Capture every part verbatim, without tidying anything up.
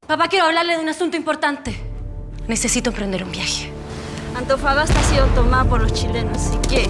Papá, quiero hablarle de un asunto importante. Necesito emprender un viaje. Antofagasta ha sido tomada por los chilenos, ¿y qué?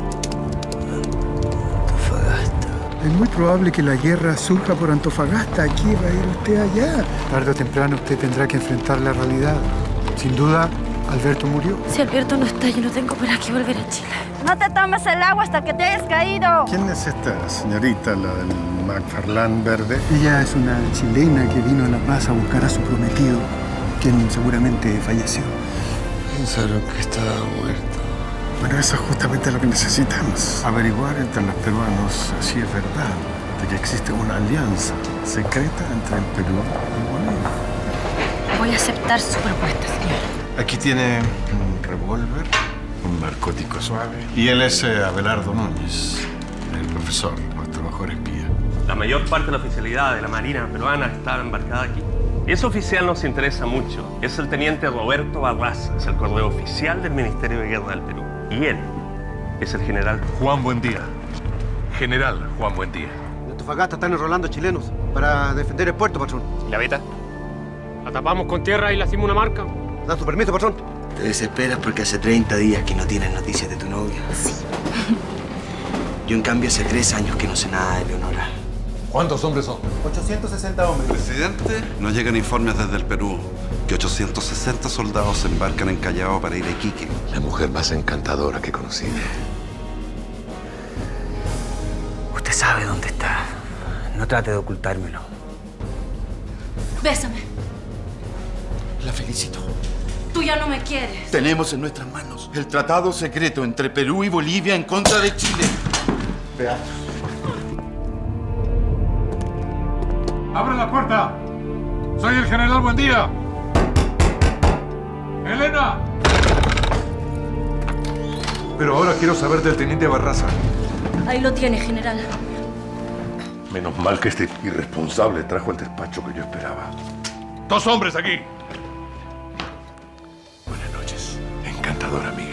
Antofagasta. Es muy probable que la guerra surja por Antofagasta. ¿A qué va a ir usted allá? Tarde o temprano usted tendrá que enfrentar la realidad. Sin duda, Alberto murió. Si Alberto no está, yo no tengo para qué volver a Chile. No te tomes el agua hasta que te hayas caído. ¿Quién es esta señorita, la del McFarlane verde? Ella es una chilena que vino a La Paz a buscar a su prometido, quien seguramente falleció. Pensaron que estaba muerto. Bueno, eso es justamente lo que necesitamos. Averiguar entre los peruanos si es verdad de que existe una alianza secreta entre el Perú y Bolivia. Voy a aceptar su propuesta, señor. Aquí tiene un revólver, un narcótico suave. Y él es eh, Abelardo Núñez, el profesor, nuestro mejor espía. La mayor parte de la oficialidad de la Marina peruana está embarcada aquí. Y ese oficial nos interesa mucho. Es el teniente Roberto Barraza, es el correo oficial del Ministerio de Guerra del Perú. Y él es el general Juan Buendía. General Juan Buendía. En Antofagasta están enrolando chilenos para defender el puerto, patrón. ¿Y la beta? ¿La tapamos con tierra y le hacemos una marca? ¿Da su permiso, patrón? Te desesperas porque hace treinta días que no tienes noticias de tu novia. Sí. Yo, en cambio, hace tres años que no sé nada de Leonora. ¿Cuántos hombres son? ochocientos sesenta hombres. Presidente, nos llegan informes desde el Perú que ochocientos sesenta soldados se embarcan en Callao para ir a Iquique. La mujer más encantadora que conocí. Usted sabe dónde está. No trate de ocultármelo. Bésame. La felicito. Tú ya no me quieres. Tenemos en nuestras manos el tratado secreto entre Perú y Bolivia en contra de Chile. Veamos. ¡Abre la puerta! ¡Soy el general Buendía! ¡Elena! Pero ahora quiero saber del teniente Barraza. Ahí lo tiene, general. Menos mal que este irresponsable trajo el despacho que yo esperaba. ¡Dos hombres aquí! Buenas noches, encantadora amiga.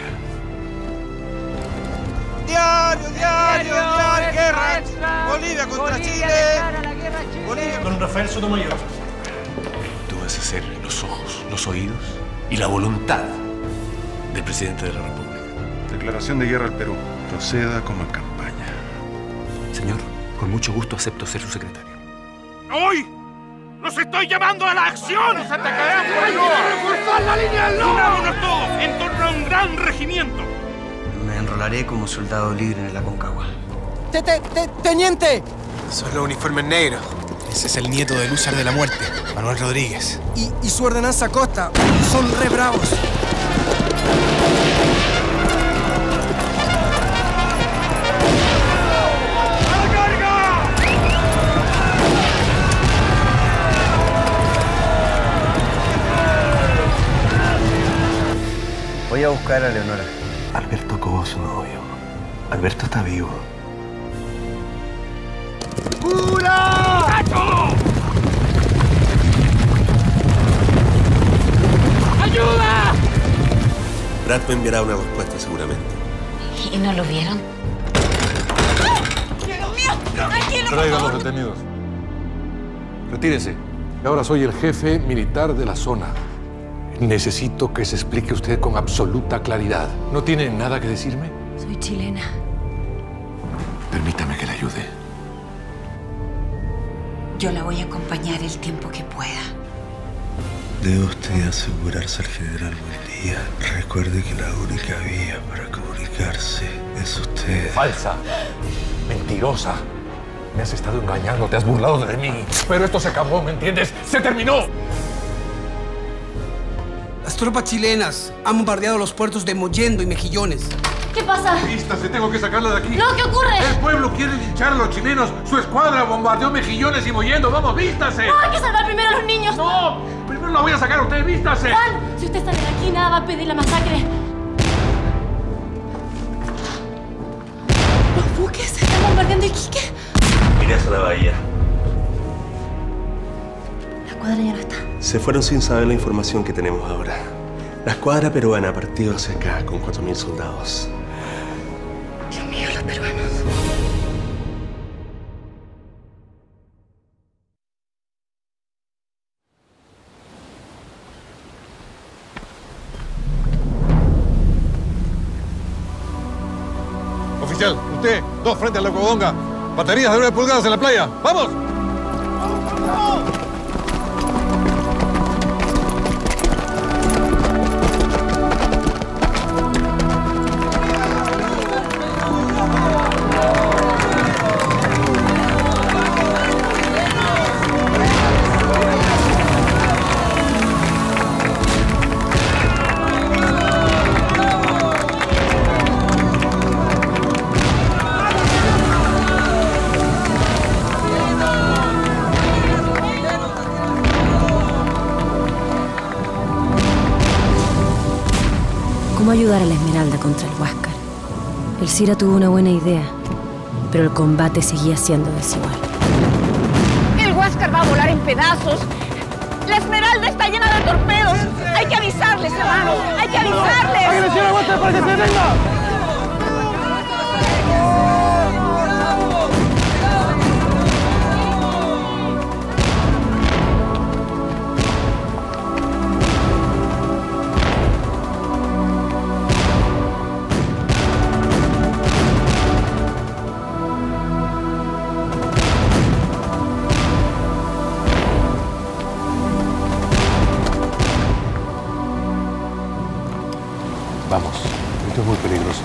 ¡Diario, diario, diario! ¡Guerra! ¡Bolivia contra Chile! Bolivia. Don Rafael Sotomayor. Tú vas a ser los ojos, los oídos y la voluntad del presidente de la República. Declaración de guerra al Perú. Proceda como en campaña. Señor, con mucho gusto acepto ser su secretario. ¡Hoy! ¡Los estoy llamando a la acción! ¡Nos atacarán! ¡Hay que reforzar la línea del norte! ¡Unámonos todos en torno a un gran regimiento! Me enrolaré como soldado libre en el Aconcagua. ¡Te, te, te, teniente! Son los uniformes negros. Ese es el nieto del húsar de la muerte, Manuel Rodríguez. Y, y su ordenanza Costa. Son re bravos. Voy a buscar a Leonora. Alberto Cobo, su novio. Alberto está vivo. ¡Pura! ¡Ayuda! Brad me enviará una respuesta seguramente. ¿Y no lo vieron? ¡Dios mío! ¡Tranquilo! Traigan los detenidos. Retírese. Ahora soy el jefe militar de la zona. Necesito que se explique usted con absoluta claridad. ¿No tiene nada que decirme? Soy chilena. Permítame que le ayude. Yo la voy a acompañar el tiempo que pueda. Debe usted asegurarse al general Buendía. Recuerde que la única vía para comunicarse es usted. Falsa. Mentirosa. Me has estado engañando, te has burlado de mí. Pero esto se acabó, ¿me entiendes? ¡Se terminó! Las tropas chilenas han bombardeado los puertos de Mollendo y Mejillones. ¿Qué pasa? Vístase, tengo que sacarla de aquí. No, ¿qué ocurre? El pueblo quiere linchar a los chilenos. Su escuadra bombardeó Mejillones y Mollendo. ¡Vamos, vístase! No, hay que salvar primero a los niños. ¡No! Primero la voy a sacar a usted, vístase. Juan, si usted sale de aquí, nada va a pedir la masacre. ¿Los buques están bombardeando Iquique? Miré hacia la bahía. La escuadra ya no está. Se fueron sin saber la información que tenemos ahora. La escuadra peruana ha partido hacia acá con cuatro mil soldados. Dios mío, los peruanos. Oficial, usted, dos frente a la Covadonga. Baterías de nueve pulgadas en la playa. ¡Vamos! ¿Cómo ayudar a la Esmeralda contra el Huáscar? El Cira tuvo una buena idea, pero el combate seguía siendo desigual. El Huáscar va a volar en pedazos. La Esmeralda está llena de torpedos. Hay que avisarles, hermanos. Hay que avisarles. ¡Hay que decir a Huáscar para que se venga! Vamos, esto es muy peligroso.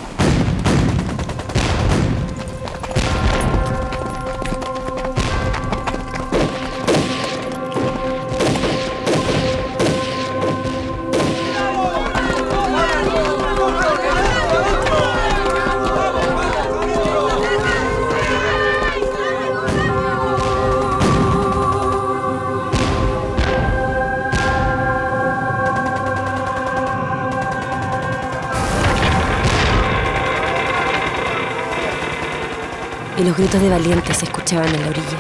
Y los gritos de valientes se escuchaban en la orilla.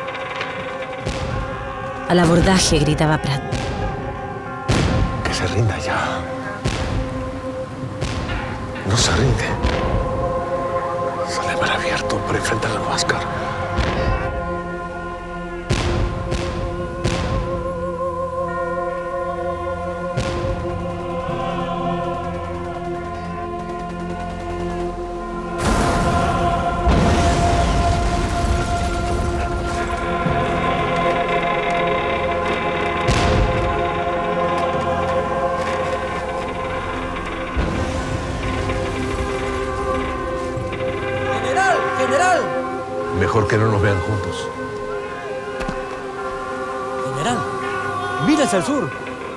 Al abordaje gritaba Pratt. Que se rinda ya. No se rinde. Sale para abierto para enfrentar al Huáscar. ¡General! Mejor que no nos vean juntos. General, mira hacia el sur.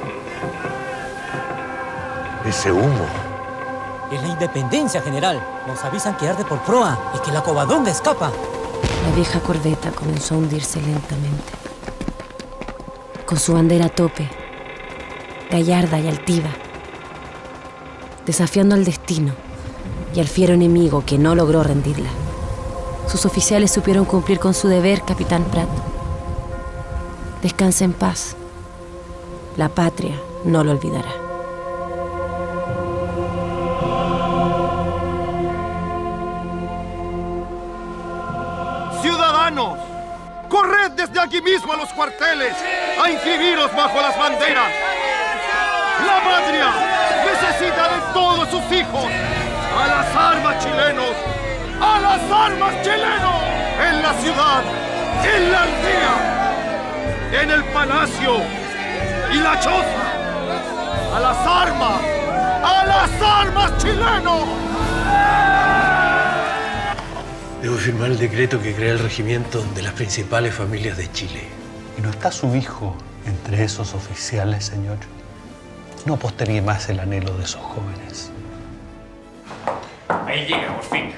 Ese humo. Es la independencia, general. Nos avisan que arde por proa y que la Covadonga escapa. La vieja corbeta comenzó a hundirse lentamente. Con su bandera a tope, gallarda y altiva, desafiando al destino y al fiero enemigo que no logró rendirla. Sus oficiales supieron cumplir con su deber, capitán Pratt. Descansa en paz. La patria no lo olvidará. ¡Ciudadanos! ¡Corred desde aquí mismo a los cuarteles a inscribiros bajo las banderas! ¡La patria necesita de todos sus hijos! ¡A las armas, chilenos! ¡A las armas, chilenos! En la ciudad, en la aldea, en el palacio y la choza. ¡A las armas! ¡A las armas, chilenos! Debo firmar el decreto que crea el regimiento de las principales familias de Chile. ¿Y no está su hijo entre esos oficiales, señor? No postergue más el anhelo de esos jóvenes. Ahí llega, por fin.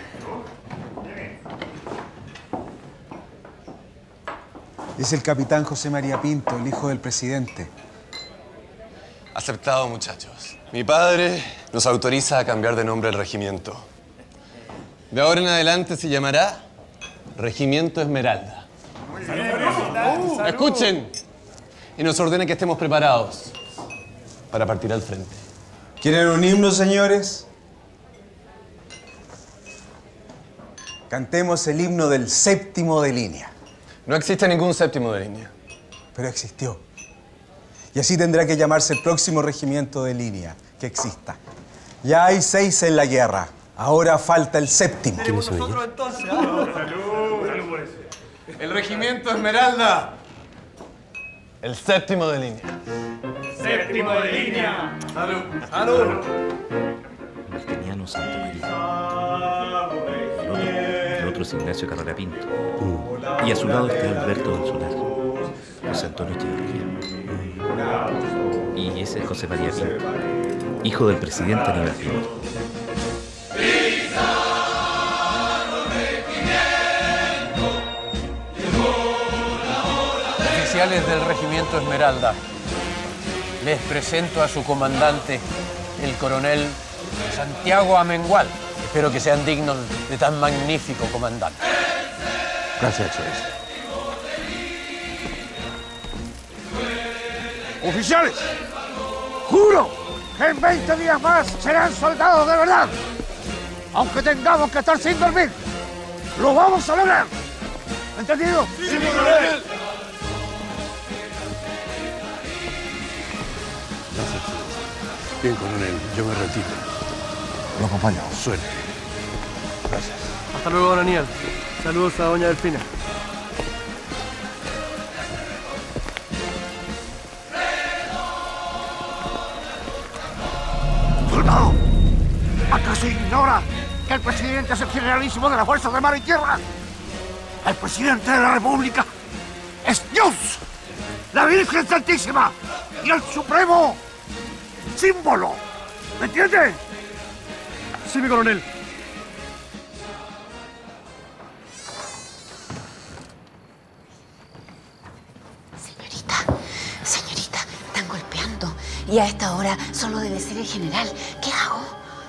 Es el capitán José María Pinto, el hijo del presidente. Aceptado, muchachos. Mi padre nos autoriza a cambiar de nombre el regimiento. De ahora en adelante se llamará Regimiento Esmeralda. Escuchen y nos ordena que estemos preparados para partir al frente. ¿Quieren un himno, señores? Cantemos el himno del séptimo de línea. No existe ningún séptimo de línea. Pero existió. Y así tendrá que llamarse el próximo regimiento de línea que exista. Ya hay seis en la guerra. Ahora falta el séptimo. ¿Quién es ella? El regimiento Esmeralda. El séptimo de línea. Séptimo de línea. Salud. Salud. Martiniano Santa María. El otro, el otro es Ignacio Carrera Pinto. Mm. Y a su lado está Alberto del Solar. José Antonio Echeverría. Mm. Y ese es José María Pinto, hijo del presidente Aníbal Pinto. Oficiales del Regimiento Esmeralda, les presento a su comandante, el coronel Santiago Amengual. Espero que sean dignos de tan magnífico comandante. Gracias, Excelência. Oficiales, juro que en veinte días más serán soldados de verdad. Aunque tengamos que estar sin dormir, lo vamos a lograr. ¿Entendido? Sí, mi coronel. Bien, coronel, yo me retiro. Lo acompañamos. Suerte. Gracias. Hasta luego, don Aníbal. Saludos a doña Delfina. ¡Soldado! ¿Acaso ignora que el presidente es el generalísimo de las fuerzas de mar y tierra? El presidente de la República es Dios, la Virgen Santísima y el supremo símbolo. ¿Me entiende? Sí, mi coronel. Señorita, señorita, están golpeando. Y a esta hora solo debe ser el general. ¿Qué hago?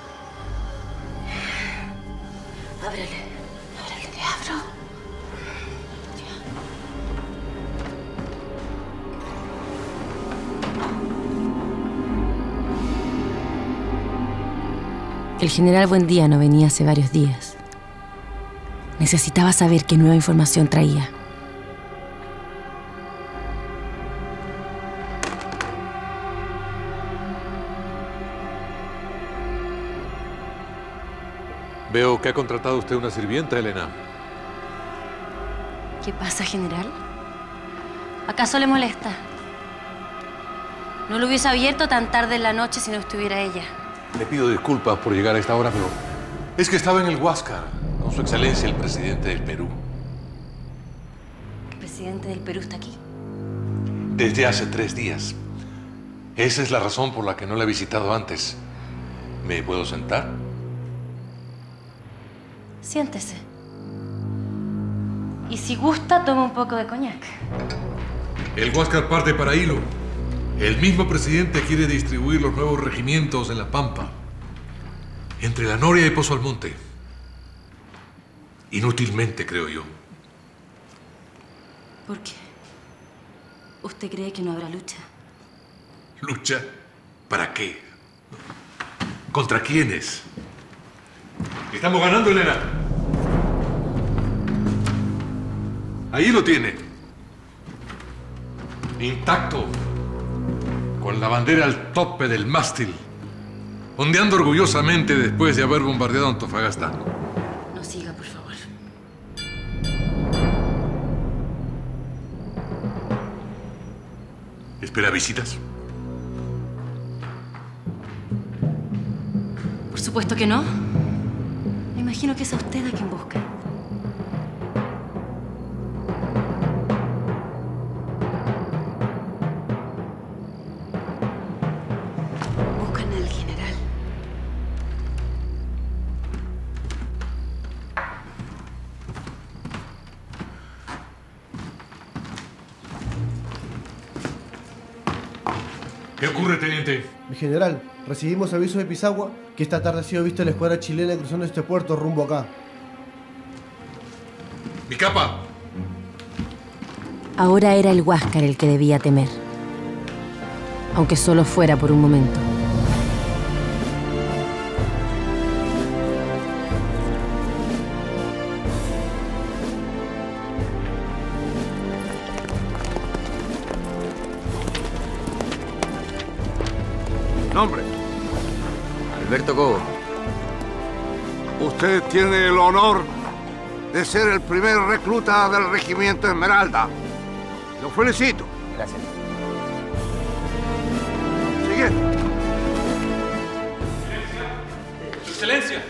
Ábrele. Ábrele. ¿Le abro? El general Buendía no venía hace varios días. Necesitaba saber qué nueva información traía. Veo que ha contratado usted una sirvienta, Elena. ¿Qué pasa, general? ¿Acaso le molesta? No lo hubiese abierto tan tarde en la noche si no estuviera ella. Le pido disculpas por llegar a esta hora, pero es que estaba en el Huáscar con su excelencia el presidente del Perú. ¿El presidente del Perú está aquí? Desde hace tres días. Esa es la razón por la que no la he visitado antes. ¿Me puedo sentar? Siéntese. Y si gusta, toma un poco de coñac. El Huáscar parte para Hilo. El mismo presidente quiere distribuir los nuevos regimientos en La Pampa, entre La Noria y Pozo Almonte. Inútilmente, creo yo. ¿Por qué? ¿Usted cree que no habrá lucha? ¿Lucha? ¿Para qué? ¿Contra quiénes? Estamos ganando, Elena. Ahí lo tiene. Intacto. Con la bandera al tope del mástil. Ondeando orgullosamente después de haber bombardeado Antofagasta. No siga, por favor. ¿Espera visitas? Por supuesto que no. Me imagino que es a usted a quien busca. Buscan al general. ¿Qué ocurre, teniente? Mi general, recibimos aviso de Pisagua que esta tarde ha sido vista la escuadra chilena cruzando este puerto rumbo acá. ¡Mi capa! Ahora era el Huáscar el que debía temer. Aunque solo fuera por un momento. Nombre. Alberto Cobo. Usted tiene el honor de ser el primer recluta del Regimiento Esmeralda. Lo felicito. Gracias. Siguiente. Excelencia.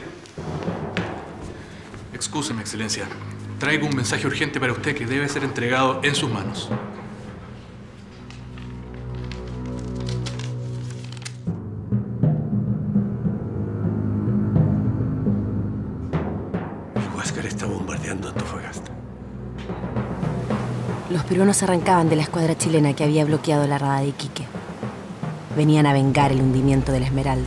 Excúseme, Excelencia. Traigo un mensaje urgente para usted que debe ser entregado en sus manos. El Huáscar está bombardeando Antofagasta. Los peruanos arrancaban de la escuadra chilena que había bloqueado la rada de Iquique. Venían a vengar el hundimiento de la Esmeralda.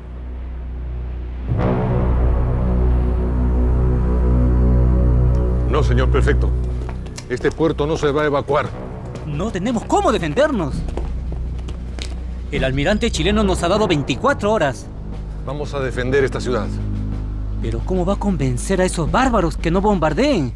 No, señor prefecto. Este puerto no se va a evacuar. No tenemos cómo defendernos. El almirante chileno nos ha dado veinticuatro horas. Vamos a defender esta ciudad. Pero ¿cómo va a convencer a esos bárbaros que no bombardeen?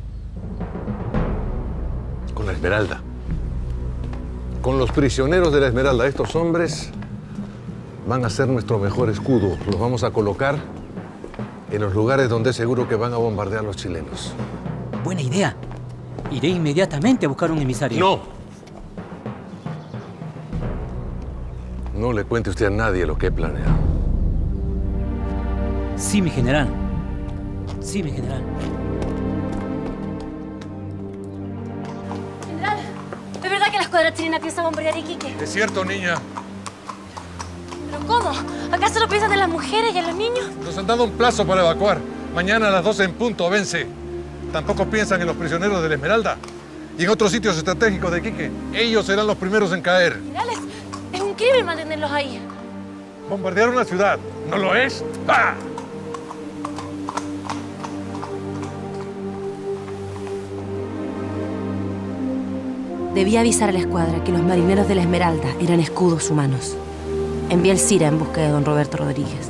Con la Esmeralda. Con los prisioneros de la Esmeralda. Estos hombres van a ser nuestro mejor escudo. Los vamos a colocar en los lugares donde es seguro que van a bombardear los chilenos. Buena idea. Iré inmediatamente a buscar un emisario. ¡No! No le cuente usted a nadie lo que he planeado. Sí, mi general. Sí, mi general. General, ¿es verdad que la escuadra chilena piensa bombardear Iquique? Es cierto, niña. ¿Pero cómo? ¿Acaso no piensan en las mujeres y en los niños? Nos han dado un plazo para evacuar. Mañana a las doce en punto, vence. Tampoco piensan en los prisioneros de la Esmeralda y en otros sitios estratégicos de Iquique. Ellos serán los primeros en caer. General, es, es un crimen mantenerlos ahí. Bombardear una ciudad, ¿no lo es? ¡Ah! Debía avisar a la escuadra que los marineros de la Esmeralda eran escudos humanos. Envié al Cira en busca de don Roberto Rodríguez.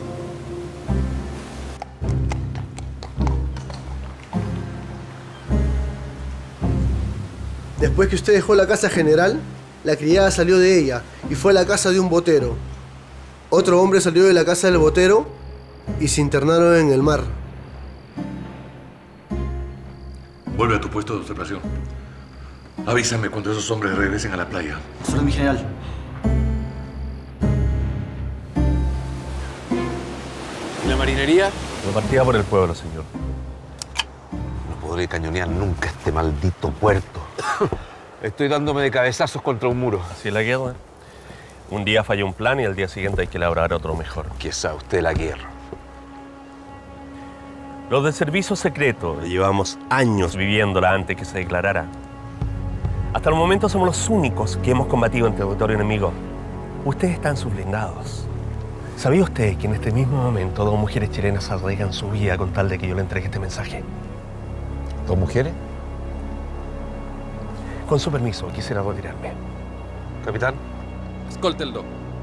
Después que usted dejó la casa general, la criada salió de ella y fue a la casa de un botero. Otro hombre salió de la casa del botero y se internaron en el mar. Vuelve a tu puesto de observación. Avísame cuando esos hombres regresen a la playa. Solo mi general. ¿Y la marinería? Repartida por el pueblo, señor. No podré cañonear nunca este maldito puerto. Estoy dándome de cabezazos contra un muro. Así es la guerra. Un día falla un plan y al día siguiente hay que elaborar otro mejor. ¿Qué sabe usted de la guerra? Los del servicio secreto llevamos años viviéndola antes que se declarara. Hasta el momento somos los únicos que hemos combatido en territorio enemigo. Ustedes están sus blindados. ¿Sabía usted que en este mismo momento dos mujeres chilenas arriesgan su vida con tal de que yo le entregue este mensaje? ¿Dos mujeres? Con su permiso, quisiera retirarme. Capitán. Escóltenlo.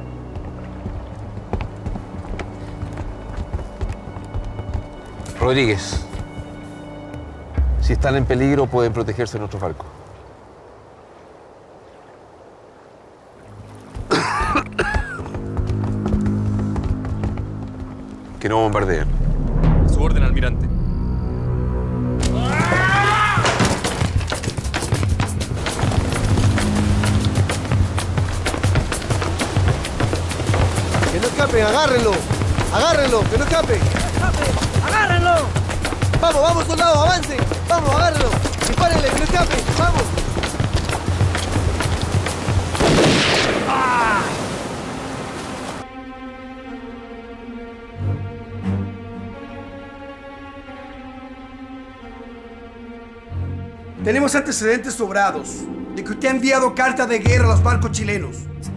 Rodríguez. Si están en peligro, pueden protegerse en otros barcos. Que no bombardeen. Su orden, almirante. ¡Que no escapen! ¡Agárrenlo! ¡Agárrenlo! ¡Que no escapen! ¡Agárrenlo! ¡Vamos, vamos, soldados! ¡Avancen! ¡Vamos, agárrenlo! ¡Dispárenle! ¡Que no escapen! ¡Vamos! ¡Ah! Tenemos antecedentes sobrados de que usted ha enviado cartas de guerra a los barcos chilenos.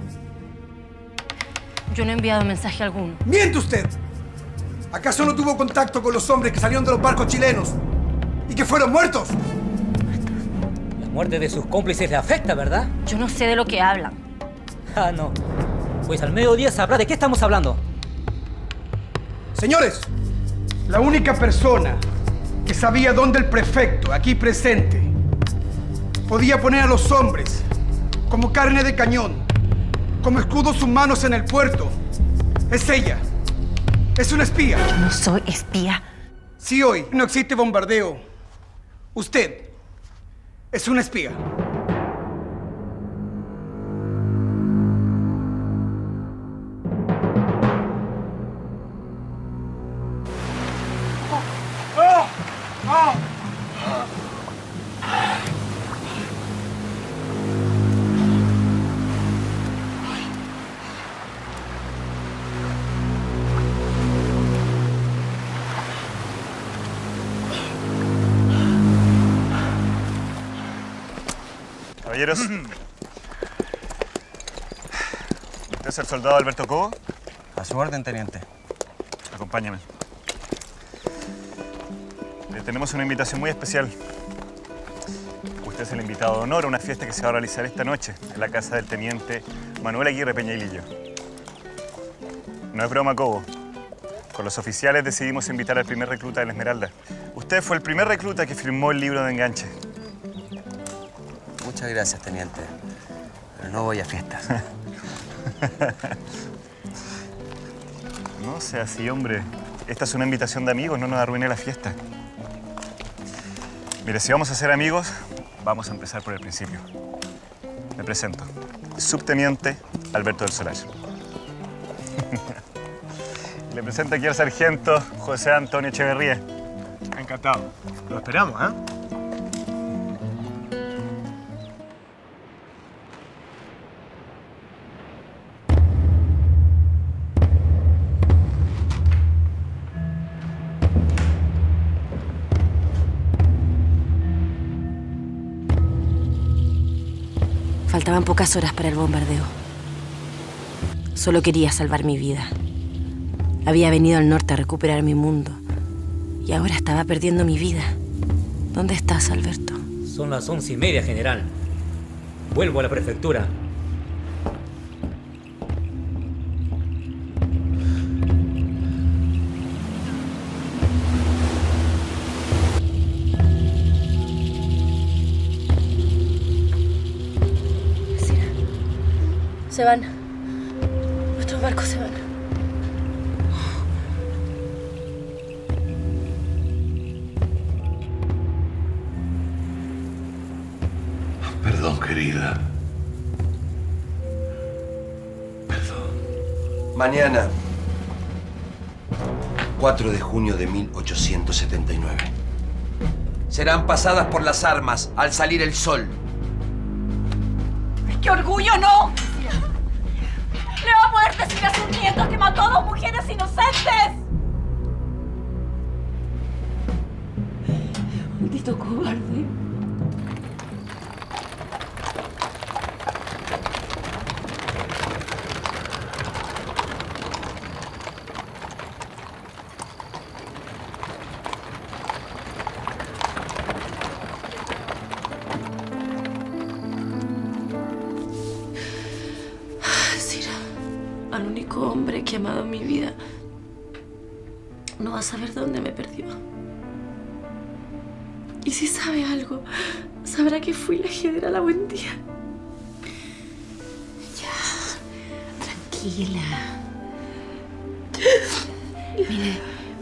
Yo no he enviado mensaje alguno. ¡Miente usted! ¿Acaso no tuvo contacto con los hombres que salieron de los barcos chilenos y que fueron muertos? La muerte de sus cómplices le afecta, ¿verdad? Yo no sé de lo que hablan. Ah, no. Pues al mediodía sabrá de qué estamos hablando. Señores, la única persona que sabía dónde el prefecto, aquí presente, podía poner a los hombres como carne de cañón, como escudos humanos en el puerto, es ella. Es una espía. Yo no soy espía. Si hoy no existe bombardeo, usted es un espía. Caballeros, ¿usted es el soldado Alberto Cobo? A su orden, teniente. Acompáñame. Le tenemos una invitación muy especial. Usted es el invitado de honor a una fiesta que se va a realizar esta noche en la casa del teniente Manuel Aguirre Peñailillo. No es broma, Cobo. Con los oficiales decidimos invitar al primer recluta de la Esmeralda. Usted fue el primer recluta que firmó el libro de enganche. Muchas gracias, teniente. Pero no voy a fiestas. No sea así, hombre. Esta es una invitación de amigos, no nos arruine la fiesta. Mire, si vamos a ser amigos, vamos a empezar por el principio. Me presento. Subteniente Alberto del Solar. Le presento aquí al sargento José Antonio Echeverría. Encantado. Lo esperamos, ¿eh? Faltaban pocas horas para el bombardeo. Solo quería salvar mi vida. Había venido al norte a recuperar mi mundo. Y ahora estaba perdiendo mi vida. ¿Dónde estás, Alberto? Son las once y media, general. Vuelvo a la prefectura. Se van. Nuestros barcos se van. Perdón, querida. Perdón. Mañana, cuatro de junio de mil ochocientos setenta y nueve. Serán pasadas por las armas al salir el sol. ¡Qué orgullo, no! ¡Le va a poder decir a sus nietos que mató a dos mujeres inocentes! Maldito cobarde. Al único hombre que ha amado mi vida, no va a saber dónde me perdió. Y si sabe algo, sabrá que fui la generala Buendía. Ya, tranquila. Mire,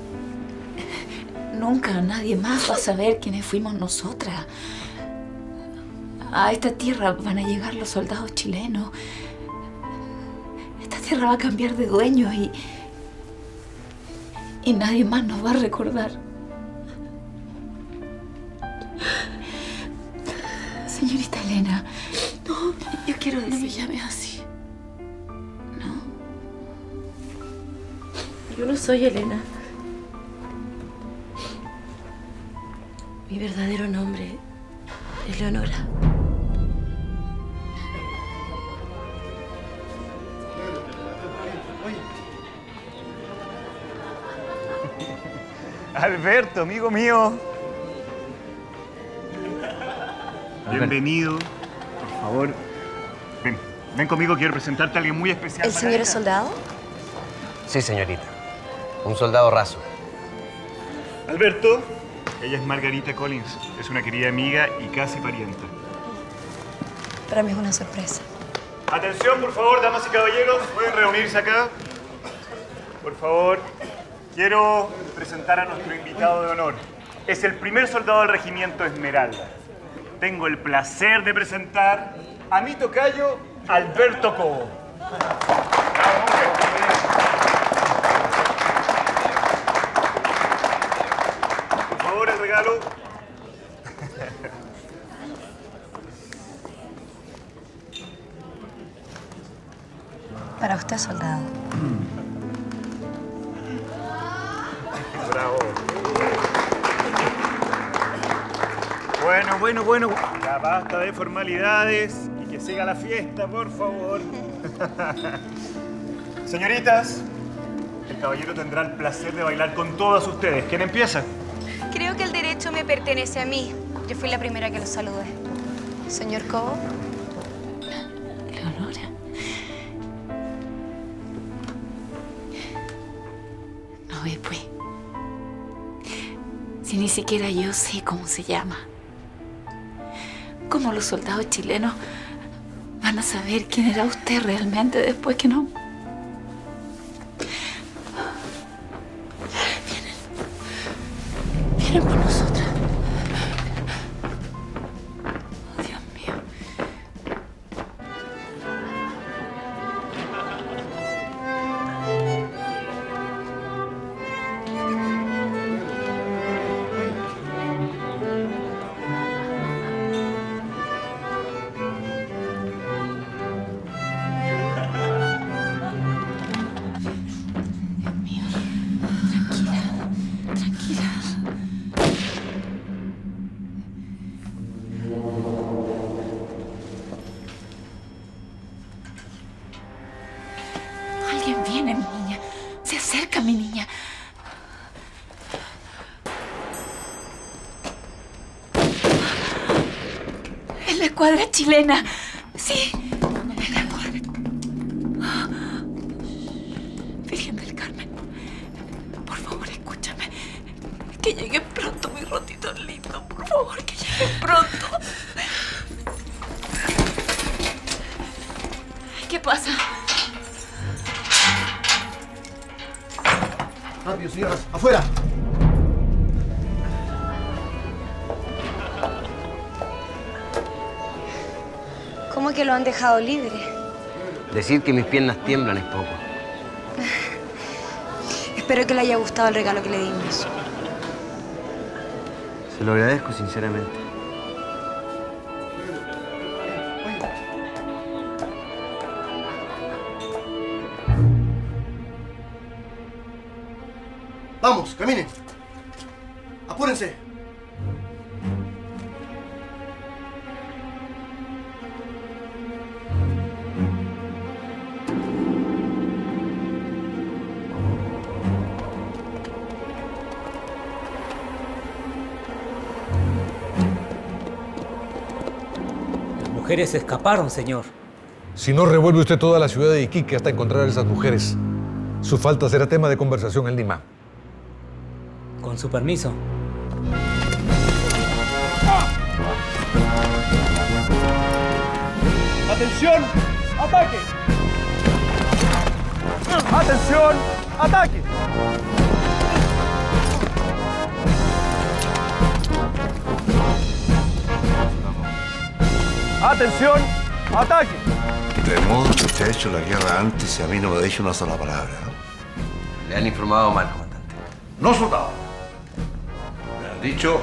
nunca nadie más va a saber quiénes fuimos nosotras. A esta tierra van a llegar los soldados chilenos. Esta tierra va a cambiar de dueño y... y nadie más nos va a recordar. Señorita Elena. No, yo quiero decir... No me llames así. ¿No? Yo no soy Elena. Mi verdadero nombre es Leonora. Alberto, amigo mío. Bienvenido. Por favor. Ven, ven conmigo, quiero presentarte a alguien muy especial. ¿El señor es soldado? Sí, señorita. Un soldado raso. Alberto, ella es Margarita Collins. Es una querida amiga y casi parienta. Para mí es una sorpresa. Atención, por favor, damas y caballeros. ¿Pueden reunirse acá? Por favor. Quiero presentar a nuestro invitado de honor. Es el primer soldado del regimiento Esmeralda. Tengo el placer de presentar a mi tocayo, Alberto Cobo. Por favor, el regalo. Para usted, soldado. Bravo. Bueno, bueno, bueno. Ya basta de formalidades y que siga la fiesta, por favor. Señoritas, el caballero tendrá el placer de bailar con todas ustedes. ¿Quién empieza? Creo que el derecho me pertenece a mí. Yo fui la primera que lo saludé. Señor Cobo. Leonora. No ve, pues. Si ni siquiera yo sé cómo se llama. ¿Cómo los soldados chilenos van a saber quién era usted realmente después que no? Vienen. Vienen por nosotras. Oh, Dios mío. Alguien viene, mi niña. Se acerca, mi niña. Es la escuadra chilena. Sí. Es la escuadra. Virgen del Carmen. Por favor, escúchame. Que lleguen pronto, mis rotitos lindos. Por favor, que lleguen pronto. ¿Qué pasa? Rápido, señoras. ¡Afuera! ¿Cómo que lo han dejado libre? Decir que mis piernas tiemblan es poco. Espero que le haya gustado el regalo que le dimos. Se lo agradezco sinceramente. Vamos, caminen. Apúrense. Las mujeres escaparon, señor. Si no revuelve usted toda la ciudad de Iquique hasta encontrar a esas mujeres, su falta será tema de conversación en Lima. Con su permiso. ¡Atención! ¡Ataque! ¡Atención! ¡Ataque! ¡Atención! ¡Ataque! De modo que usted ha hecho la guerra antes y a mí no me ha dicho una sola palabra. Le han informado mal, comandante. No, soldado. Me han dicho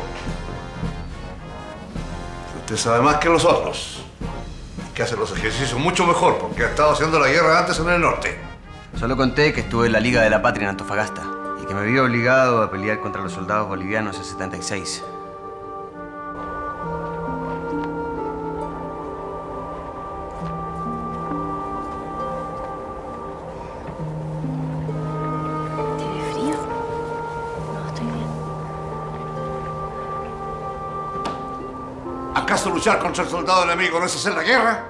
que usted sabe más que nosotros. Que hace los ejercicios mucho mejor porque ha estado haciendo la guerra antes en el norte. Solo conté que estuve en la Liga de la Patria en Antofagasta y que me vi obligado a pelear contra los soldados bolivianos en setenta y seis. ¿Tiene frío? No, estoy bien. ¿Acaso luchar contra el soldado enemigo no es hacer la guerra?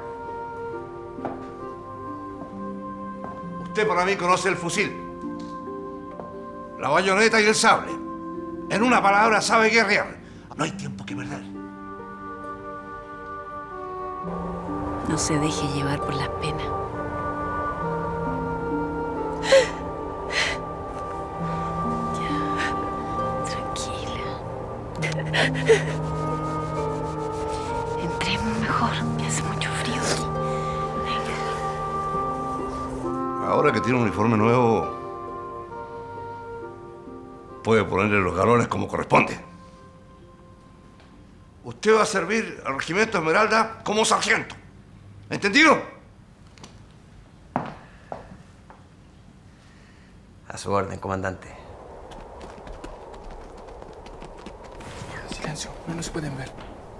Usted para mí conoce el fusil, la bayoneta y el sable. En una palabra, sabe guerrear. No hay tiempo que perder. No se deje llevar por las penas. Entremos mejor, que hace mucho frío aquí. Ahora que tiene un uniforme nuevo, puede ponerle los galones como corresponde. Usted va a servir al Regimiento Esmeralda como sargento. ¿Entendido? A su orden, comandante. Silencio, no nos pueden ver.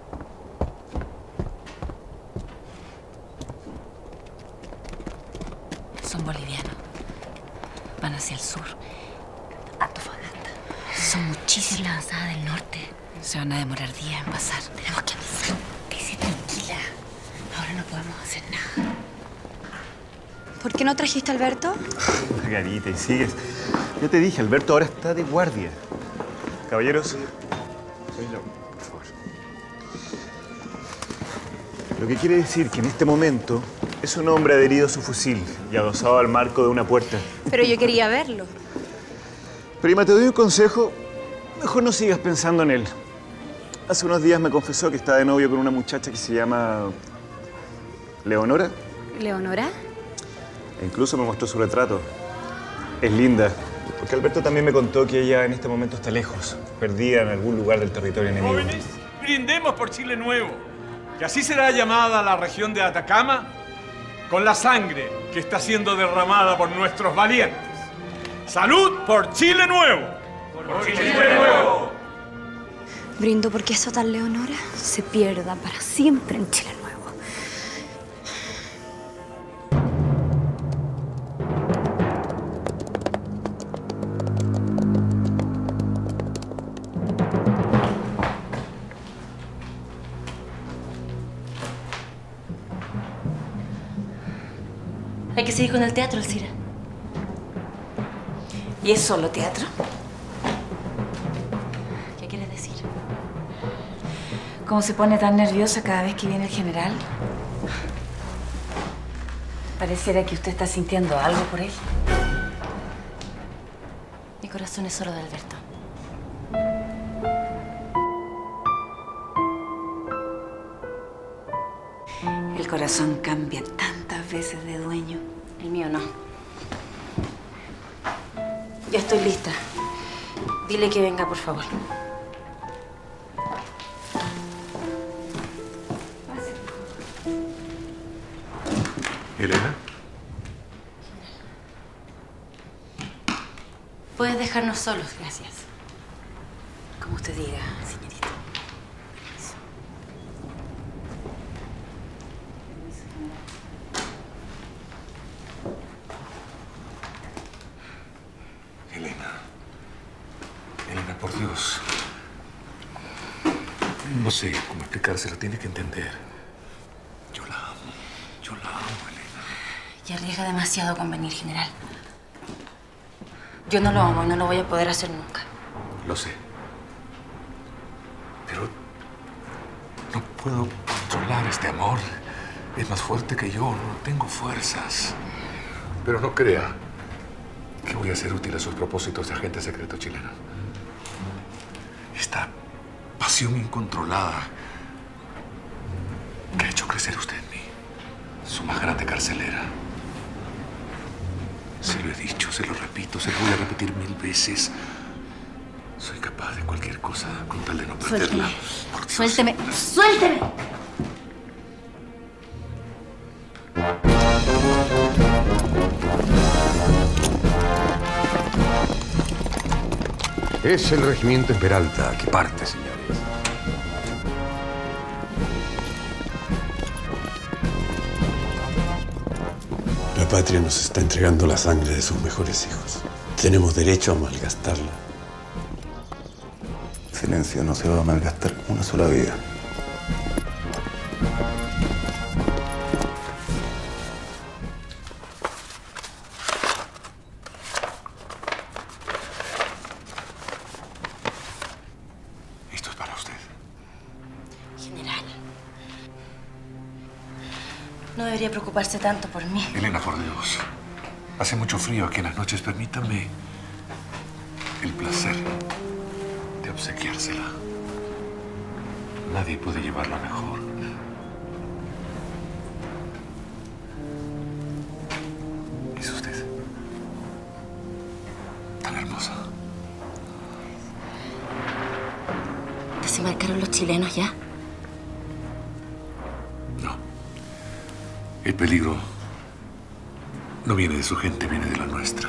Son bolivianos. Van hacia el sur. Antofagasta. Son muchísimas. La avanzada del norte. Se van a demorar días en pasar. Tenemos que avisar. Dice, tranquila. Ahora no podemos hacer nada. ¿Por qué no trajiste a Alberto? Margarita, y sigues. Ya te dije, Alberto ahora está de guardia. Caballeros. Soy yo. Por favor. Lo que quiere decir que en este momento es un hombre adherido a su fusil y adosado al marco de una puerta. Pero yo quería verlo. Prima, te doy un consejo. Mejor no sigas pensando en él. Hace unos días me confesó que está de novio con una muchacha que se llama... ¿Leonora? ¿Leonora? E incluso me mostró su retrato. Es linda. Porque Alberto también me contó que ella en este momento está lejos, perdida en algún lugar del territorio enemigo. Jóvenes, brindemos por Chile Nuevo, que así será llamada la región de Atacama, con la sangre que está siendo derramada por nuestros valientes. ¡Salud por Chile Nuevo! ¡Por Chile Nuevo! Brindo porque esa tal Leonora se pierda para siempre en Chile Nuevo. Hay que seguir con el teatro, Alcira. ¿Y es solo teatro? ¿Qué quieres decir? ¿Cómo se pone tan nerviosa cada vez que viene el general? Pareciera que usted está sintiendo algo por él. Mi corazón es solo de Alberto. El corazón cambia tantas veces de dueño. El mío no. Ya estoy lista. Dile que venga, por favor. ¿Elena? Puedes dejarnos solos, gracias. Como usted diga, señorita. Elena. Elena, por Dios. No sé cómo explicárselo, tiene que entender. Yo la amo. Yo la amo, Elena. Y arriesga demasiado con venir, general. Yo no lo amo y no lo voy a poder hacer nunca. Lo sé. Pero no puedo controlar este amor. Es más fuerte que yo. No tengo fuerzas. Pero no crea que voy a ser útil a sus propósitos de agente secreto chileno. Esta pasión incontrolada que ha hecho crecer usted en mí, su más grande carcelera. Se lo he dicho, se lo repito, se lo voy a repetir mil veces. Soy capaz de cualquier cosa con tal de no perderla. Suélteme. Suélteme. Suélteme. Es el Regimiento Esmeralda que parte, señores. La patria nos está entregando la sangre de sus mejores hijos. Tenemos derecho a malgastarla. Silencio, no se va a malgastar una sola vida. Esto es para usted. General. No debería preocuparse tanto por mí. Elena, por Dios. Hace mucho frío aquí en las noches. Permítame el placer de obsequiársela. Nadie puede llevarla mejor. Es usted. Tan hermosa. ¿Desembarcaron los chilenos ya? El peligro no viene de su gente, viene de la nuestra.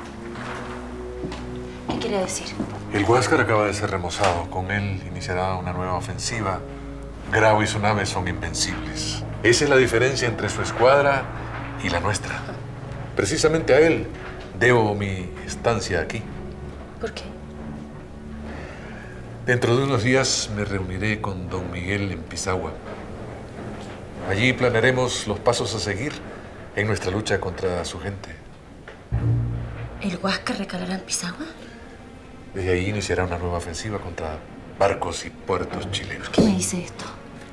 ¿Qué quiere decir? El Huáscar acaba de ser remozado. Con él iniciará una nueva ofensiva. Grau y su nave son invencibles. Esa es la diferencia entre su escuadra y la nuestra. Precisamente a él debo mi estancia aquí. ¿Por qué? Dentro de unos días me reuniré con don Miguel en Pisagua. Allí planearemos los pasos a seguir en nuestra lucha contra su gente. ¿El Huáscar recalará en Pisagua? Desde ahí iniciará una nueva ofensiva contra barcos y puertos chilenos. ¿Qué me dice esto?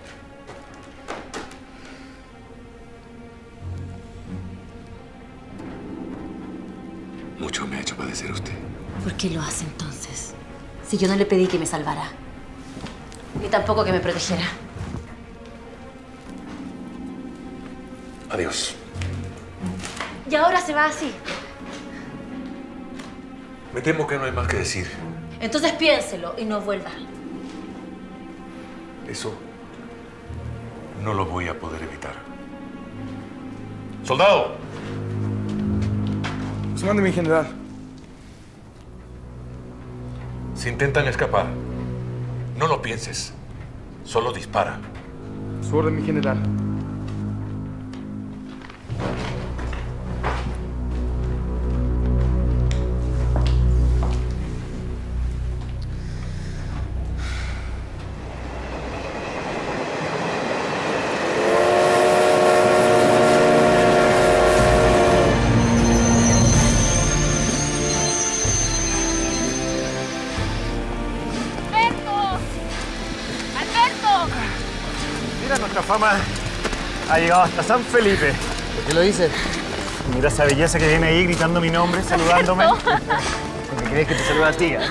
Mucho me ha hecho padecer usted. ¿Por qué lo hace entonces? Si yo no le pedí que me salvara. Ni tampoco que me protegiera. Adiós. Y ahora se va así. Me temo que no hay más que decir. Entonces piénselo y no vuelva. Eso no lo voy a poder evitar. ¡Soldado! Su mande, mi general. Si intentan escapar, no lo pienses. Solo dispara. Su orden, mi general. Ha llegado hasta San Felipe. ¿Por qué lo dices? Mira esa belleza que viene ahí gritando mi nombre, saludándome. Porque crees que te saluda a ti. ¿eh?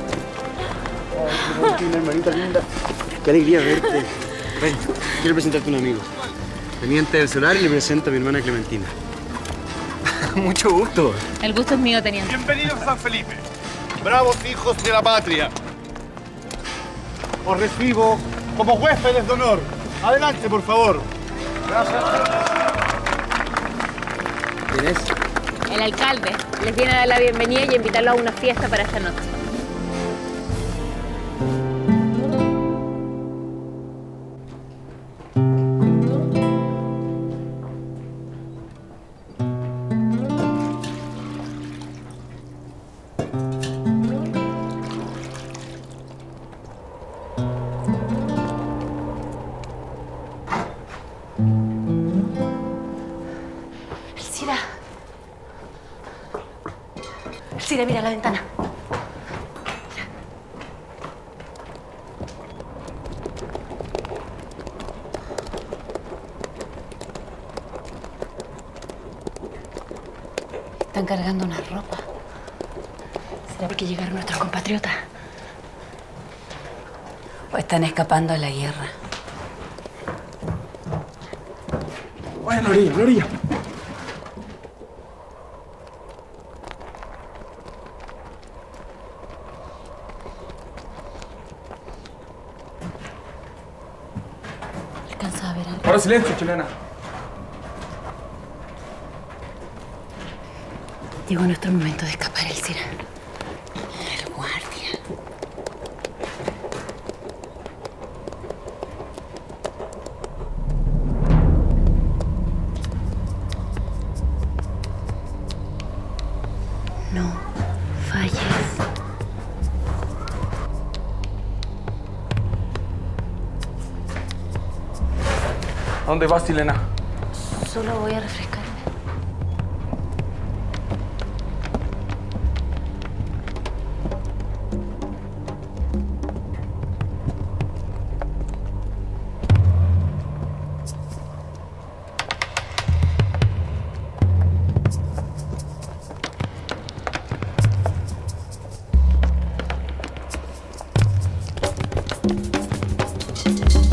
Ay, qué hermanita linda. Qué alegría verte. Ven, quiero presentarte a un amigo. Teniente del Solar, y le presento a mi hermana Clementina. Mucho gusto. El gusto es mío, teniente. Bienvenidos a San Felipe. Bravos hijos de la patria. Os recibo como huéspedes de honor. Adelante, por favor. Gracias. ¿Quién es? El alcalde. Les viene a dar la bienvenida y a invitarlo a una fiesta para esta noche. Elcira, mira la ventana. Mira. Están cargando una ropa. ¿Será porque llegaron nuestros compatriotas? ¿O están escapando a la guerra? Vaya, a la orilla, a la orilla. ¿Alcanza a ver algo? Ahora silencio, chilena. Llegó nuestro momento de escapar, Elcira. El guardia. No falles. ¿A dónde vas, chilena? Solo voy a refrescarme. Thank you.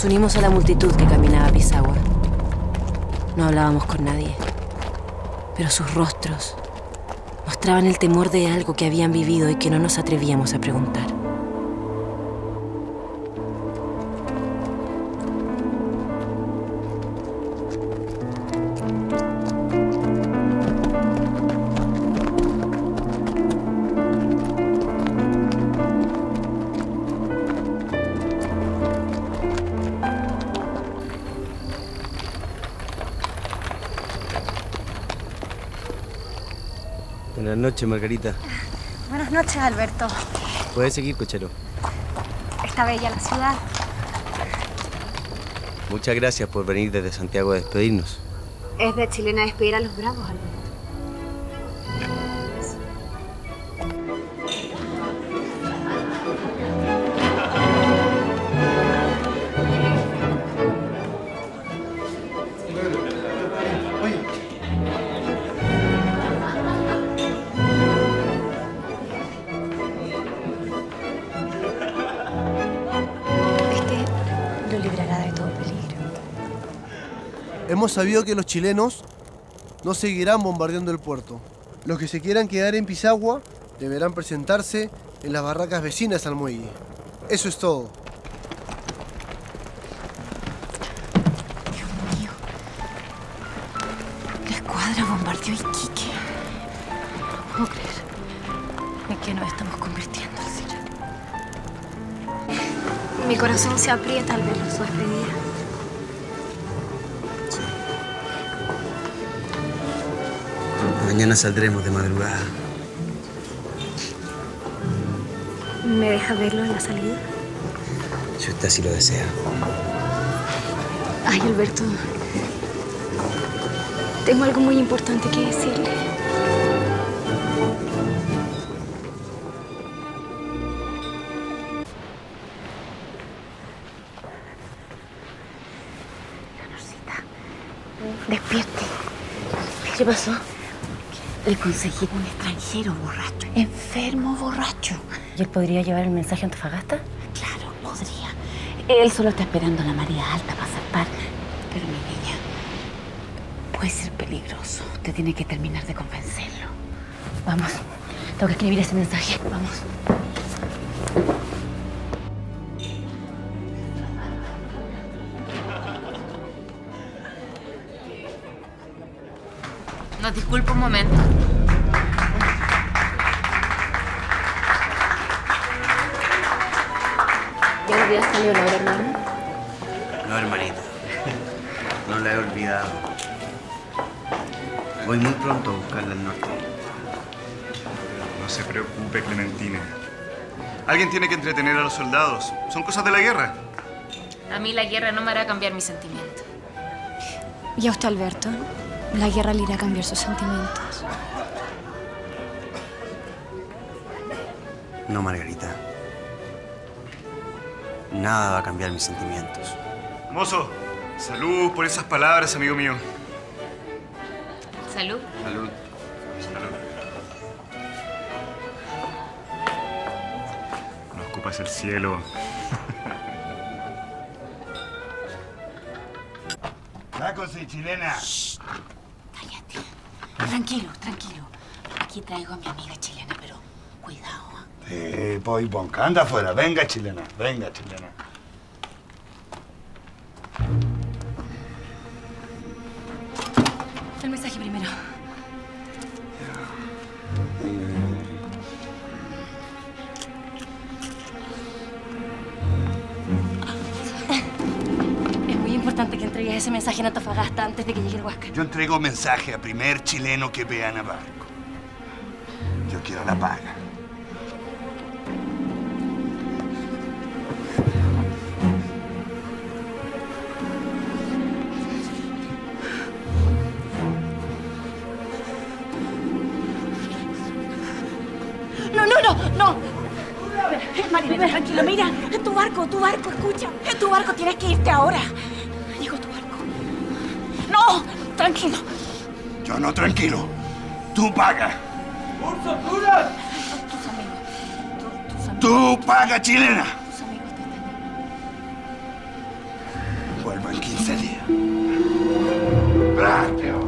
Nos unimos a la multitud que caminaba a Pisagua. No hablábamos con nadie, pero sus rostros mostraban el temor de algo que habían vivido y que no nos atrevíamos a preguntar. Buenas noches, Margarita. Buenas noches, Alberto. Puedes seguir, cochero. Está bella la ciudad. Muchas gracias por venir desde Santiago a despedirnos. Es de chilena despedir a los bravos, Alberto. Hemos sabido que los chilenos no seguirán bombardeando el puerto. Los que se quieran quedar en Pisagua deberán presentarse en las barracas vecinas al muelle. Eso es todo. Dios mío. La escuadra bombardeó Iquique. No puedo creer en qué nos estamos convirtiendo, Alcira. Mi corazón se aprieta al ver su despedida. Mañana saldremos de madrugada. ¿Me deja verlo en la salida? Si usted así lo desea. Ay, Alberto. Tengo algo muy importante que decirle. Leonorcita, despierte. ¿Qué pasó? Le conseguí un extranjero borracho, enfermo borracho. ¿Y él podría llevar el mensaje a Antofagasta? Claro, podría. Él solo está esperando la marea alta para zarpar. Pero mi niña, puede ser peligroso. Usted tiene que terminar de convencerlo. Vamos, tengo que escribir ese mensaje. Vamos. Nos disculpa un momento. ¿Ya le olvidaste a Leonor, hermano? No, hermanita. No la he olvidado. Voy muy pronto a buscarla al norte. No se preocupe, Clementina. Alguien tiene que entretener a los soldados. Son cosas de la guerra. A mí la guerra no me hará cambiar mis sentimientos. ¿Y a usted, Alberto? La guerra le irá a cambiar sus sentimientos. No, Margarita. Nada va a cambiar mis sentimientos. Mozo, salud por esas palabras, amigo mío. Salud. Salud. Salud. No ocupas el cielo. Tacos y chilena. Shh. Cállate. Tranquilo, tranquilo. Aquí traigo a mi amiga chilena, pero cuidado. Eh, poi bonca, anda afuera. Venga, chilena. Venga, chilena. El mensaje primero. Es muy importante que entregues ese mensaje en Antofagasta antes de que llegue el Huáscar. Yo entrego mensaje a primer chileno que vea a barco. Yo quiero la paga. No, no, no, no. Marilena, tranquilo, mira. Es tu barco, tu barco, escucha. Es tu barco, tienes que irte ahora. Llegó tu barco. No, tranquilo. Yo no tranquilo. Tú paga. ¡Urso, Plural! Tus amigos. Tus amigos. Tú paga, chilena. Tus amigos te están en quince días. ¡Brate!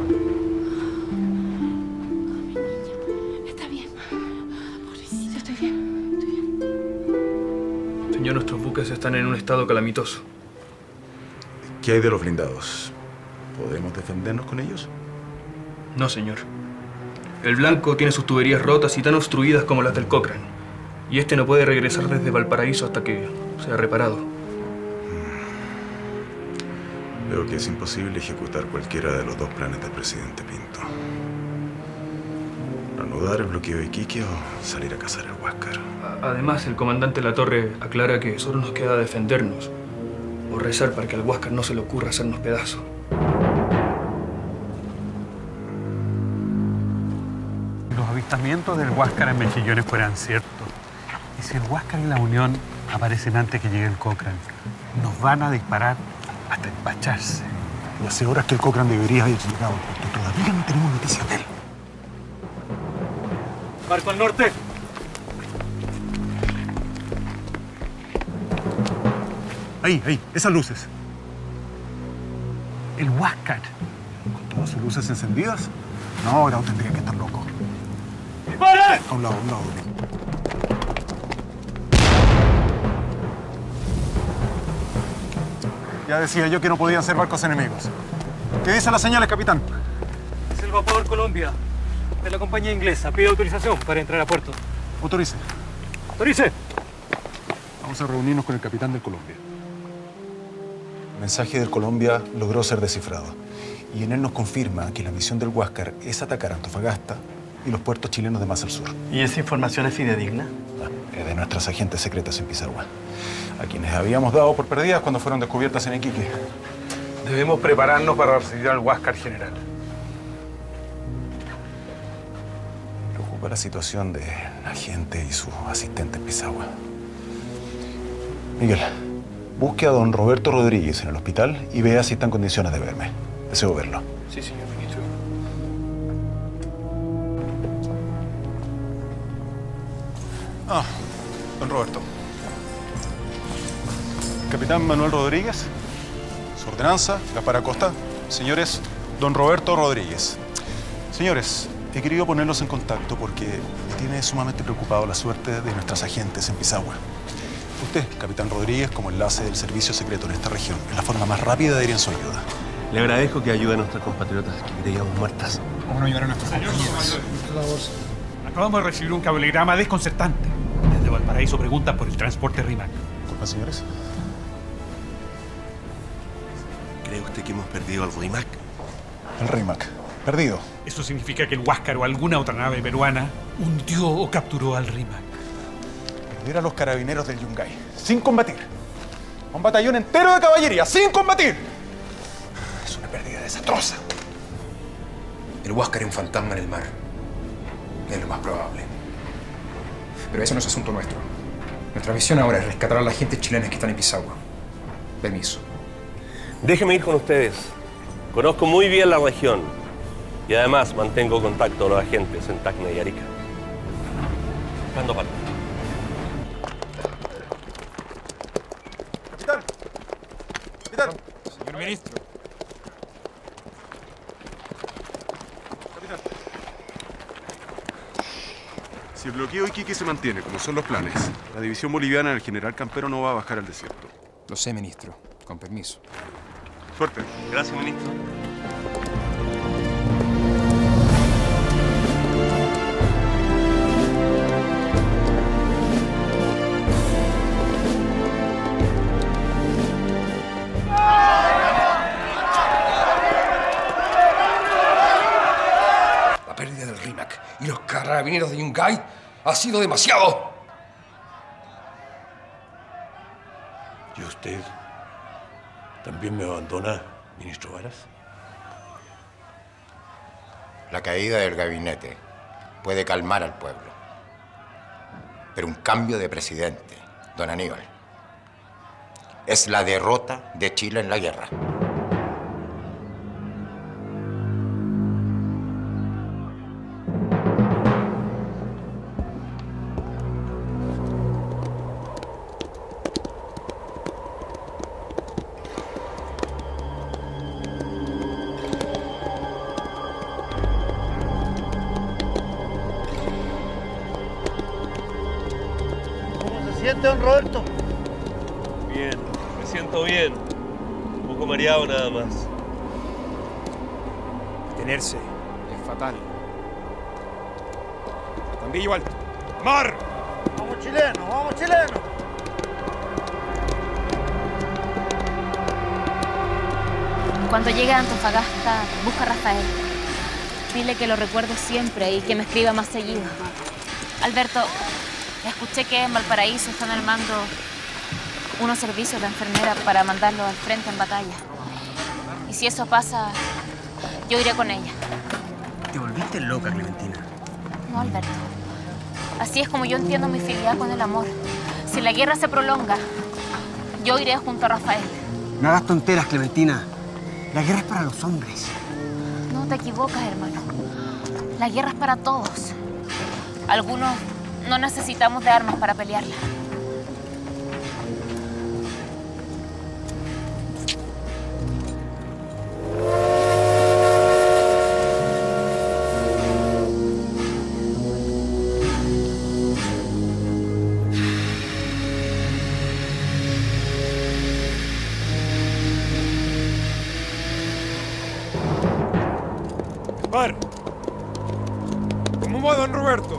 Está bien. Pobrecito, estoy bien. Estoy bien. Señor, nuestros buques están en un estado calamitoso. ¿Qué hay de los blindados? ¿Podemos defendernos con ellos? No, señor. El Blanco tiene sus tuberías rotas y tan obstruidas como las del Cochrane. Y este no puede regresar desde Valparaíso hasta que sea reparado. Veo que es imposible ejecutar cualquiera de los dos planes del presidente Pinto. ¿Anudar el bloqueo de Iquique o salir a cazar el Huáscar? Además, el comandante Latorre aclara que solo nos queda defendernos o rezar para que al Huáscar no se le ocurra hacernos pedazos. Los avistamientos del Huáscar en Mejillones fueran ciertos. Y si el Huáscar y la Unión aparecen antes que llegue el Cochrane, nos van a disparar hasta empacharse. Y hace horas que el Cochrane debería haber llegado, porque todavía no tenemos noticias de él. ¡Barco al norte! Ahí, ahí, esas luces. El Huáscar. ¿Con todas sus luces encendidas? No, Grau tendría que estar loco. ¡Dispare! A un lado, a un lado. Ya decía yo que no podían ser barcos enemigos. ¿Qué dicen las señales, capitán? Es el vapor Colombia, de la compañía inglesa. Pide autorización para entrar a puerto. Autorice. ¡Autorice! Vamos a reunirnos con el capitán del Colombia. El mensaje del Colombia logró ser descifrado. Y en él nos confirma que la misión del Huáscar es atacar Antofagasta y los puertos chilenos de más al sur. ¿Y esa información es fidedigna? Ah, es de nuestras agentes secretas en Pisagua, a quienes habíamos dado por perdidas cuando fueron descubiertas en Iquique. Debemos prepararnos para recibir al Huáscar general. Me preocupa la situación de la gente y su asistente en Pisagua. Miguel, busque a don Roberto Rodríguez en el hospital y vea si está en condiciones de verme. Deseo verlo. Sí, señor ministro. Ah, don Roberto. Capitán Manuel Rodríguez. Su ordenanza, Gaspar Acosta. Señores, don Roberto Rodríguez. Señores, he querido ponerlos en contacto porque me tiene sumamente preocupado la suerte de nuestras agentes en Pisagua. Usted, capitán Rodríguez, como enlace del servicio secreto en esta región, es la forma más rápida de ir en su ayuda. Le agradezco que ayude a nuestras compatriotas que creíamos muertas. ¿Cómo no ayudar a nuestros compañeros? Acabamos de recibir un cablegrama desconcertante. Desde Valparaíso preguntan por el transporte Rimac. Disculpa, señores. ¿Cree usted que hemos perdido al Rimac? El Rimac. Perdido. Eso significa que el Huáscar o alguna otra nave peruana hundió o capturó al Rimac. Perder a los carabineros del Yungay, sin combatir. Un batallón entero de caballería, sin combatir. Es una pérdida desastrosa. El Huáscar es un fantasma en el mar. Es lo más probable. Pero eso no es asunto nuestro. Nuestra misión ahora es rescatar a las gentes chilenas que están en Pisagua. Permiso. Déjeme ir con ustedes. Conozco muy bien la región. Y además mantengo contacto con los agentes en Tacna y Arica. ¿Cuándo parto? Capitán. Capitán. Señor ministro. Capitán. Si el bloqueo de Iquique se mantiene, como son los planes, la división boliviana del general Campero no va a bajar al desierto. Lo sé, ministro. Con permiso. Suerte. Gracias, ministro. La pérdida del Rimac y los carabineros de Yungay ha sido demasiado. ¿Y usted también me abandona, ministro Varas? La caída del gabinete puede calmar al pueblo. Pero un cambio de presidente, don Aníbal, es la derrota de Chile en la guerra. siente, don Roberto? Bien, me siento bien. Un poco mareado nada más. Detenerse es fatal. Tambillo alto. ¡Mar! Vamos chileno, vamos chileno. Cuando llegue a Antofagasta, busca a Rafael. Dile que lo recuerdo siempre y que me escriba más seguido. Alberto, escuché que en Valparaíso están armando unos servicios de enfermera para mandarlo al frente en batalla. Y si eso pasa, yo iré con ella. Te volviste loca, Clementina. No, Alberto. Así es como yo entiendo mi fidelidad con el amor. Si la guerra se prolonga, yo iré junto a Rafael. No hagas tonteras, Clementina. La guerra es para los hombres. No te equivocas, hermano. La guerra es para todos. Algunos no necesitamos de armas para pelearla. Mar, ¿cómo va don Roberto?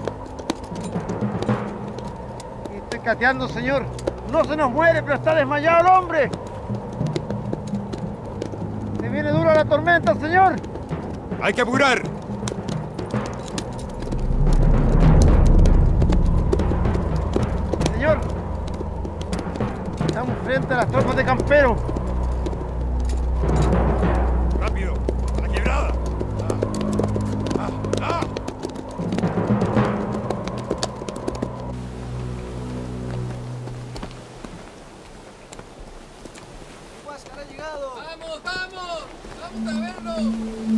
Estoy cateando, señor. No se nos muere, pero está desmayado el hombre. Se viene dura la tormenta, señor. Hay que apurar. Señor, estamos frente a las tropas de Campero. Rápido, a la quebrada. Ah, ah. Huáscar ha llegado. ¡Vamos, vamos! ¡Vamos a verlo!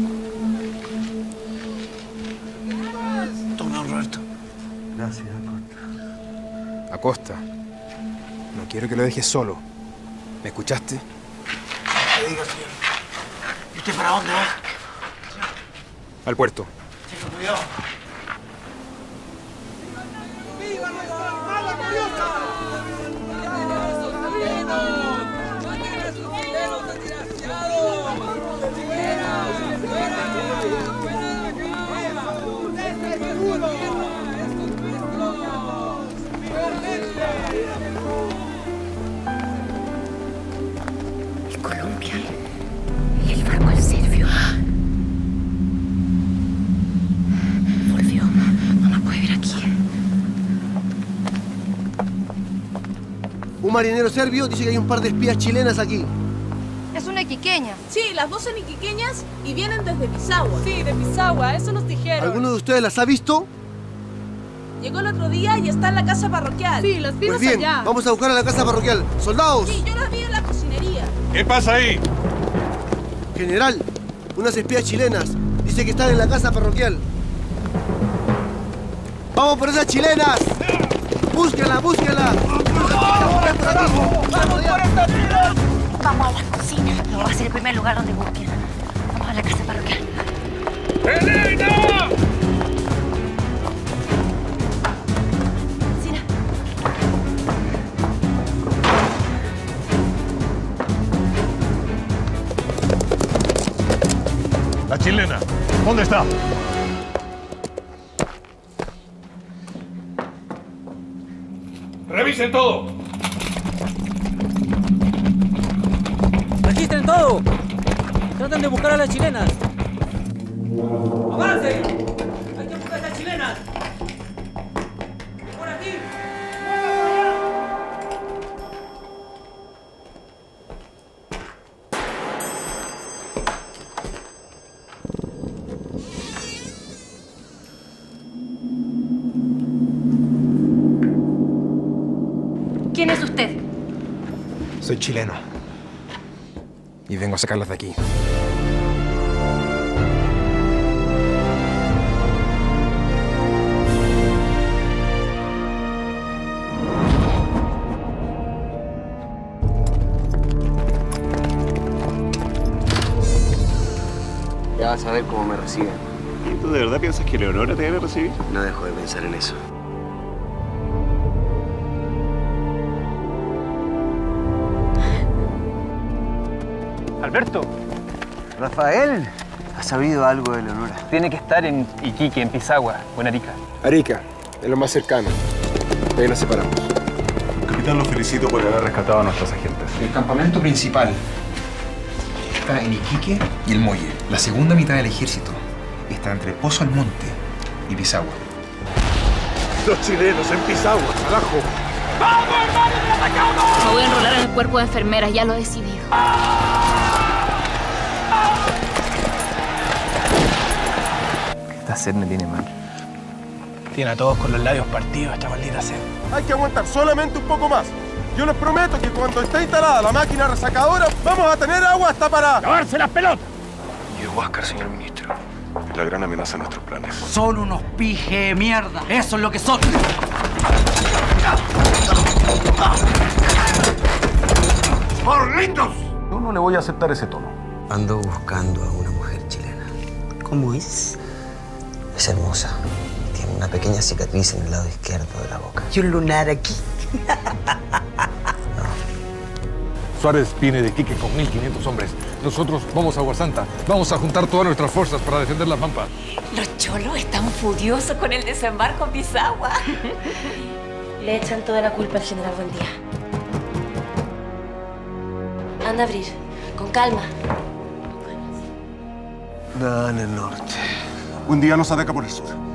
Toma, don Roberto. Gracias, Acosta. Acosta, no quiero que lo dejes solo. ¿Me escuchaste? ¿Qué diga, señor? ¿Y usted para dónde va? Al puerto. Tenga cuidado. ¡Viva nuestra armada gloriosa! ¡Maten a esos chilenos desgraciados! ¡Fuera! ¡Fuera! El Colombia y el barco el Servio. Volvió. No nos puede ver aquí. Un marinero serbio dice que hay un par de espías chilenas aquí. Es una iquiqueña. Sí, las dos son iquiqueñas y vienen desde Pisagua. Sí, de Pisagua, eso nos dijeron. ¿Alguno de ustedes las ha visto? Llegó el otro día y está en la casa parroquial. Sí, las Pues bien, vamos a buscar a la casa parroquial. ¡Soldados! Sí, yo las vi en la cocinería. ¿Qué pasa ahí? General, unas espías chilenas. Dice que están en la casa parroquial. ¡Vamos por esas chilenas! ¡Búsquenla, búsquenla! ¡Vamos por estas chilenas! Vamos a la cocina. No va a ser el primer lugar donde busquen. Vamos a la casa parroquial. ¡Elena! La chilena, ¿dónde está? ¡Revisen todo! ¡Registren todo! ¡Traten de buscar a las chilenas! ¡Avancen! ¡Hay que buscar a estas chilenas! ¡Por aquí! ¿Quién es usted? Soy chileno. Y vengo a sacarlas de aquí. Ya vas a ver cómo me reciben. ¿Y tú de verdad piensas que Leonora te debe recibir? No dejo de pensar en eso. Alberto. Rafael, ¿has sabido algo de Leonora? Tiene que estar en Iquique, en Pisagua o en Arica. Arica, es lo más cercano. De ahí nos separamos. Capitán, lo felicito por haber rescatado a nuestros agentes. El campamento principal está en Iquique y el Muelle. La segunda mitad del ejército está entre Pozo Almonte y Pisagua. Los chilenos en Pisagua, carajo. ¡Vamos, hermano, que atacamos! Me voy a enrolar en el cuerpo de enfermeras, ya lo he decidido. Esta sed me tiene mal. Tiene a todos con los labios partidos esta maldita sed. Hay que aguantar solamente un poco más. Yo les prometo que cuando esté instalada la máquina resacadora, vamos a tener agua hasta para... ¡lavarse las pelotas! Y el Huáscar, señor ministro. Es la gran amenaza a nuestros planes. Son unos pije de mierda. Eso es lo que son. ¡Morlitos! Yo no le voy a aceptar ese tono. Ando buscando a una mujer chilena. ¿Cómo es? Es hermosa. Tiene una pequeña cicatriz en el lado izquierdo de la boca. Y un lunar aquí. Suárez viene de Iquique con mil quinientos hombres. Nosotros vamos a Aguasanta. Vamos a juntar todas nuestras fuerzas para defender la Pampa. Los cholos están furiosos con el desembarco en Pisagua. Le echan toda la culpa al general Buendía. Anda a abrir, con calma. Nada en el norte. Un día nos ataca por el sur.